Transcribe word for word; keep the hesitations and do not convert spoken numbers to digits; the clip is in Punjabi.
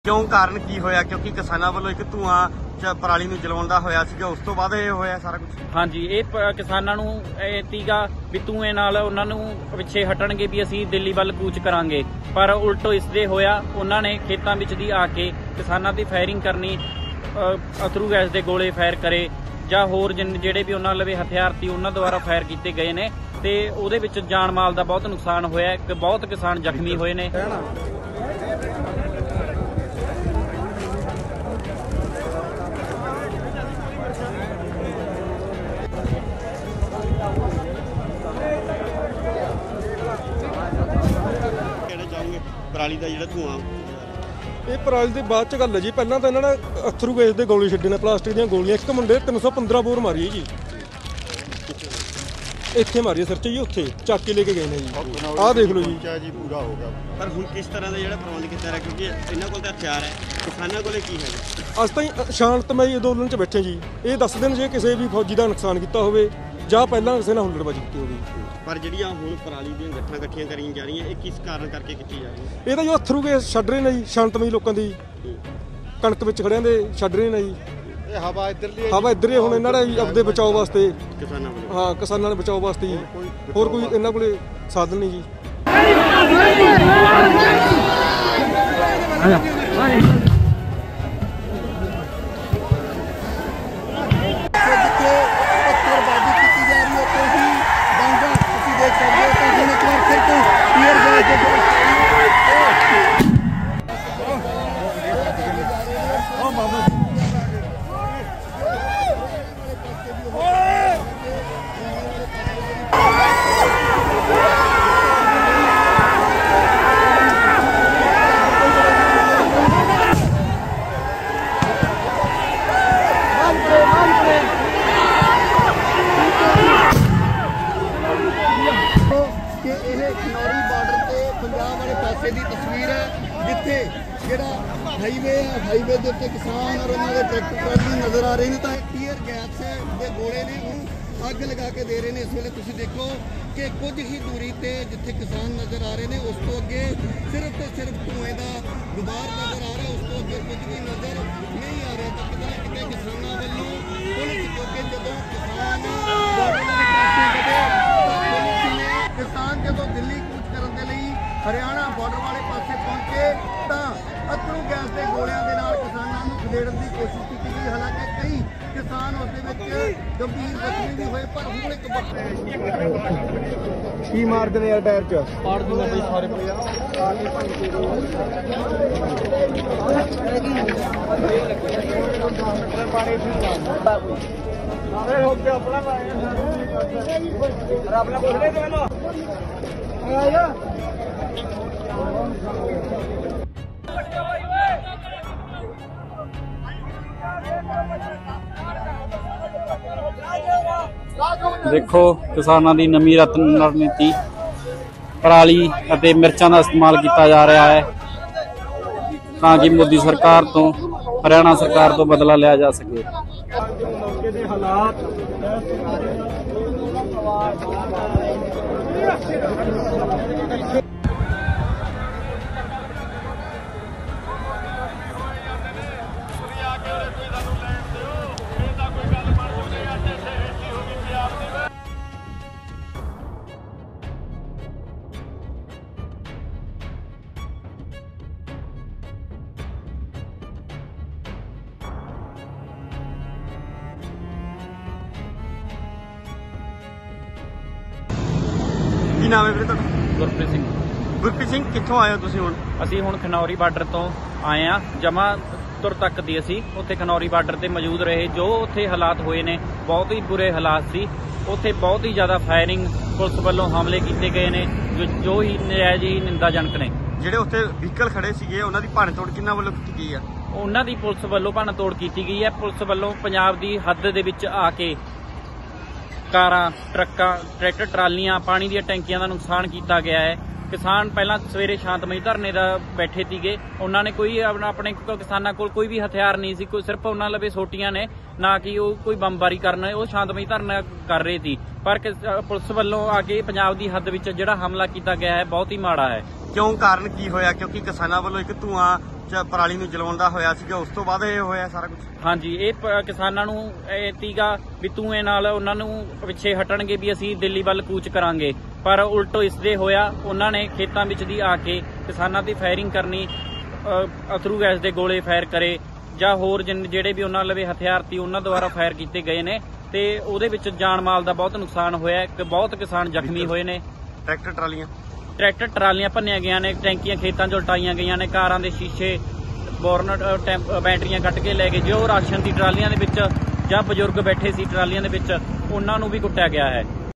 क्यों कारण की होया क्योंकि किसानों वालों एक धुआं पराली ਨੂੰ ਜਲਾਉਣ ਦਾ ਹੋਇਆ ਸੀਗਾ ਉਸ ਤੋਂ ਬਾਅਦ ਇਹ ਹੋਇਆ ਸਾਰਾ ਕੁਝ। ਹਾਂਜੀ, ਇਹ ਕਿਸਾਨਾਂ ਨੂੰ ਇਹ ਤੀਗਾ ਵੀ ਧੂਏ ਨਾਲ ਉਹਨਾਂ ਨੂੰ ਪਿੱਛੇ ਹਟਣਗੇ ਵੀ ਅਸੀਂ ਦਿੱਲੀ ਵੱਲ ਕੂਚ ਕਰਾਂਗੇ, ਪਰ ਉਲਟੋ ਇਸ ਦੇ ਹੋਇਆ ਉਹਨਾਂ ਨੇ ਖੇਤਾਂ ਵਿੱਚ ਦੀ ਆ ਕੇ ਕਿਸਾਨਾਂ ਦੀ ਫਾਇਰਿੰਗ ਕਰਨੀ, ਅਥਰੂ ਗੈਸ ਦੇ ਗੋਲੇ ਫਾਇਰ ਕਰੇ ਜਾਂ ਹੋਰ ਜਿਹੜੇ ਵੀ ਉਹਨਾਂ ਲਵੇ ਹਥਿਆਰ ਸੀ ਉਹਨਾਂ ਦੁਆਰਾ ਫਾਇਰ ਕੀਤੇ ਗਏ ਨੇ ਤੇ ਉਹਦੇ ਵਿੱਚ ਜਾਨ ਮਾਲ ਦਾ ਬਹੁਤ ਨੁਕਸਾਨ ਹੋਇਆ, ਬਹੁਤ ਕਿਸਾਨ ਜ਼ਖਮੀ ਹੋਏ ਨੇ। पराली का जिहड़ा धुआं ਇਹ ਪਰਾਲੀ ਦੀ ਬਾਅਦ ਚ ਗੱਲ ਹੈ ਜੀ। ਪਹਿਲਾਂ ਤਾਂ ਇਹਨਾਂ ਨੇ ਅਥਰੂ ਗੈਸ ਦੇ ਗੋਲੇ ਛੱਡੇ ਨੇ, ਪਲਾਸਟਿਕ ਦੀਆਂ ਗੋਲੀਆਂ। ਇੱਕ ਮੁੰਡੇ ਤਿੰਨ ਸੌ ਪੰਦਰਾਂ ਬੋਰ ਮਾਰੀ ਜੀ, ਇੱਥੇ ਮਾਰੀ ਸਿਰ 'ਚ ਜੀ, ਉੱਥੇ ਚੱਕ ਕੇ ਲੈ ਕੇ ਗਏ ਨੇ ਜੀ। ਆਹ ਦੇਖ ਲਓ ਜੀ ਜੀ ਪੂਰਾ ਹੋ ਗਿਆ। ਪਰ ਹੁਣ ਕਿਸ ਤਰ੍ਹਾਂ ਦਾ ਜਿਹੜਾ ਪ੍ਰਬੰਧ ਕੀਤਾ ਰਿਹਾ ਕਿਉਂਕਿ ਇਹਨਾਂ ਕੋਲ ਤਾਂ ਹਥਿਆਰ ਹੈ, ਕਿਸਾਨਾਂ ਕੋਲੇ ਕੀ ਹੈ? ਅੱਜ ਤਾਈਂ ਸ਼ਾਂਤਮਈ ਅੰਦੋਲਨ 'ਚ ਬੈਠੇ ਜੀ। ਇਹ ਦੱਸ ਦੇਣ ਜੇ ਕਿਸੇ ਵੀ ਫੌਜੀ ਦਾ ਨੁਕਸਾਨ ਕੀਤਾ ਹੋਵੇ ਜਾਂ ਪਹਿਲਾਂ ਕਿਸੇ ਨਾਲ ਹੁੱਲੜਬਾਜ਼ੀ ਕੀਤੀ ਹੋਵੇ। ਪਰ ਜਿਹੜੀਆਂ ਹੁਣ ਪਰਾਲੀ ਦੀਆਂ ਗੱਠਾਂ ਇਕੱਠੀਆਂ ਕਰੀਆਂ ਜਾ ਰਹੀਆਂ, ਇਹ ਕਿਸ ਕਾਰਨ ਕਰਕੇ ਕੀਤੀ ਜਾ ਰਹੀ ਹੈ? ਇਹ ਤਾਂ ਜੋ ਅਥਰੂ ਗੈਸ ਛੱਡ ਰਹੇ ਨੇ ਜੀ, ਸ਼ਾਂਤਮਈ ਲੋਕਾਂ ਦੀ ਕਣਕ ਵਿੱਚ ਖੜਿਆਂ ਦੇ ਛੱਡ ਰਹੇ ਨੇ ਜੀ। ਇਹ ਹਵਾ ਇੱਧਰਲੀ ਹਵਾ ਇੱਧਰ ਹੀ ਹੁਣ ਇਹਨਾਂ ਨੇ ਆਪਦੇ ਬਚਾਓ ਵਾਸਤੇ, ਕਿਸਾਨਾਂ ਵੱਲੋਂ। ਹਾਂ, ਕਿਸਾਨਾਂ ਦੇ ਬਚਾਓ ਵਾਸਤੇ ਜੀ। ਹੋਰ ਕੋਈ ਇਹਨਾਂ ਕੋਲੇ ਸਾਧਨ ਨਹੀਂ ਜੀ। हाईवे हाईवे के उत्ते किसान और उन्होंने ट्रैक्टर ट्राली नज़र आ रहे हैं, तो टीयर गैस के गोले ने हूँ अग लगा के दे रहे हैं। इस वेले तुसीं देखो कि कुछ ही दूरी ते जिथे किसान नज़र आ रहे हैं उस तो अगे सिर्फ तो सिर्फ धुएं का गुबार नज़र आ रहा है, उस तो अगे कुछ भी नज़र नहीं आ रहा। तो कितना कितने किसानों वालों पुलिस क्योंकि जो किसान किसान जो दिल्ली कूच करने के लिए हरियाणा बॉर्डर वाले पासे पहुंचे तो अथरू गैस के गोलियां के नाल किसानों को खदेड़न की कोशिश की गई। हालांकि कई किसान उसके गंभीर जख्मी भी हुए, पर हूँ एक की मार देने यार टायर च पाड़ दूंगा भाई सारे देखो किसानों की नवी रणनीति पराली ਅਤੇ मिर्चों का इस्तेमाल किया जा रहा है ताकि मोदी सरकार तो हरियाणा सरकार तो बदला लिया जा सके। ਕੀ ਨਾਮ ਹੈ ਵੀਰੇ ਤੁਹਾਡਾ? ਗੁਰਪ੍ਰੀਤ ਸਿੰਘ। ਗੁਰਪ੍ਰੀਤ ਸਿੰਘ, ਕਿੱਥੋਂ ਆਏ ਹੋ ਤੁਸੀਂ? ਹੁਣ ਅਸੀਂ ਹੁਣ ਖਨੌਰੀ ਬਾਰਡਰ ਤੋਂ ਆਏ ਆ। ਜਮਾ ਤੁਰ ਤੱਕ ਦੀ ਅਸੀਂ ਉੱਥੇ ਖਨੌਰੀ ਬਾਰਡਰ ਤੇ ਮੌਜੂਦ ਰਹੇ। ਜੋ ਉੱਥੇ ਹਾਲਾਤ ਹੋਏ ਨੇ ਬਹੁਤ ਹੀ ਬੁਰੇ ਹਾਲਾਤ ਸੀ। ਉੱਥੇ ਬਹੁਤ ਹੀ ਜ਼ਿਆਦਾ ਫਾਇਰਿੰਗ ਪੁਲਿਸ ਵੱਲੋਂ ਹਮਲੇ ਕੀਤੇ ਗਏ ਨੇ ਜੋ ਜੋ ਹੀ ਨਜਾਇਜ਼ ਹੀ ਨਿੰਦਾਜਨਕ ਨੇ। ਜਿਹੜੇ ਉੱਥੇ ਵਹੀਕਲ ਖੜੇ ਸੀਗੇ ਉਹਨਾਂ ਦੀ ਭੰਨ ਤੋੜ ਕਿਹਨਾਂ ਵੱਲੋਂ ਕੀਤੀ ਗਈ ਆ? ਉਹਨਾਂ ਦੀ ਪੁਲਿਸ ਵੱਲੋਂ ਭੰਨ ਤੋੜ ਕੀਤੀ ਗਈ ਹੈ। ਪੁਲਿਸ ਵੱਲੋਂ ਪੰਜਾਬ ਦੀ ਹੱਦ ਦੇ ਵਿੱਚ ਆ ਕੇ ਕਾਰਾਂ, ਟਰੱਕਾਂ, ਟਰੈਕਟਰ ਟਰਾਲੀਆਂ, ਪਾਣੀ ਦੀਆਂ ਟੈਂਕੀਆਂ ਦਾ ਨੁਕਸਾਨ ਕੀਤਾ ਗਿਆ ਹੈ। किसान पहला सवेरे शांतमई धरने का बैठे थे, उन्होंने कोई अपने किसानों को कोई भी हथियार नहीं सी, कोई सिर्फ उन्होंने लवे सोटियां ने, ना कि वो कोई बमबारी करना, वो शांतमई धरना कर रहे थे। पर पुलिस वालों आके पंजाब की हद विच जिहड़ा हमला किया गया है बहुत ही माड़ा है। क्यों कारण की होया? क्योंकि किसानों वालों एक धुआं ਵਿੱਚ ਪਰਾਲੀ ਨੂੰ ਜਲਾਉਣ ਦਾ ਹੋਇਆ ਸੀਗਾ, ਉਸ ਤੋਂ ਬਾਅਦ ਇਹ ਹੋਇਆ ਸਾਰਾ ਕੁਝ? ਹਾਂਜੀ, ਇਹ ਪ- ਕਿਸਾਨਾਂ ਨੂੰ ਇਹ ਤੀਗਾ ਵੀ ਧੂਏ ਨਾਲ ਉਹਨਾਂ ਨੂੰ ਪਿੱਛੇ ਹਟਣਗੇ ਵੀ ਅਸੀਂ ਦਿੱਲੀ ਵੱਲ ਕੂਚ ਕਰਾਂਗੇ, ਪਰ ਉਲਟੋ ਇਸ ਦੇ ਹੋਇਆ। ਉਹਨਾਂ ਨੇ ਖੇਤਾਂ ਵਿੱਚ ਦੀ ਆ ਕੇ ਕਿਸਾਨਾਂ ਦੀ ਫਾਇਰਿੰਗ ਕਰਨੀ, ਅਥਰੂ ਗੈਸ ਦੇ ਗੋਲੇ ਫਾਇਰ ਕਰੇ ਜਾਂ ਹੋਰ ਜਿਨ ਜਿਹੜੇ ਵੀ ਉਹਨਾਂ ਲਵੇ ਹਥਿਆਰ ਸੀ ਉਹਨਾਂ ਦੁਆਰਾ ਫਾਇਰ ਕੀਤੇ ਗਏ ਨੇ, ਤੇ ਉਹਦੇ ਵਿੱਚ ਜਾਨ ਮਾਲ ਦਾ ਬਹੁਤ ਨੁਕਸਾਨ ਹੋਇਆ। ਇੱਕ ਬਹੁਤ ਕਿਸਾਨ ਜ਼ਖਮੀ ਹੋਏ ਨੇ। ਟਰੈਕਟਰ ਟਰਾਲੀਆਂ ਟਰੈਕਟਰ ਟਰਾਲੀਆਂ ਭੰਨੀਆਂ ਗਈਆਂ ਨੇ, ਟੈਂਕੀਆਂ ਖੇਤਾਂ 'ਚ ਉਲਟਾਈਆਂ ਗਈਆਂ ਨੇ, ਕਾਰਾਂ ਦੇ ਸ਼ੀਸ਼ੇ ਬੋਰਨਟ ਟੈਂਪ ਬੈਟਰੀਆਂ ਕੱਢ ਕੇ ਲੈ ਗਏ। ਜੋ ਰਾਸ਼ਨ ਦੀ ਟਰਾਲੀਆਂ ਦੇ ਵਿੱਚ ਜਾਂ ਬਜ਼ੁਰਗ ਬੈਠੇ ਸੀ ਟਰਾਲੀਆਂ ਦੇ ਵਿੱਚ, ਉਹਨਾਂ ਨੂੰ ਵੀ ਕੁੱਟਿਆ ਗਿਆ ਹੈ।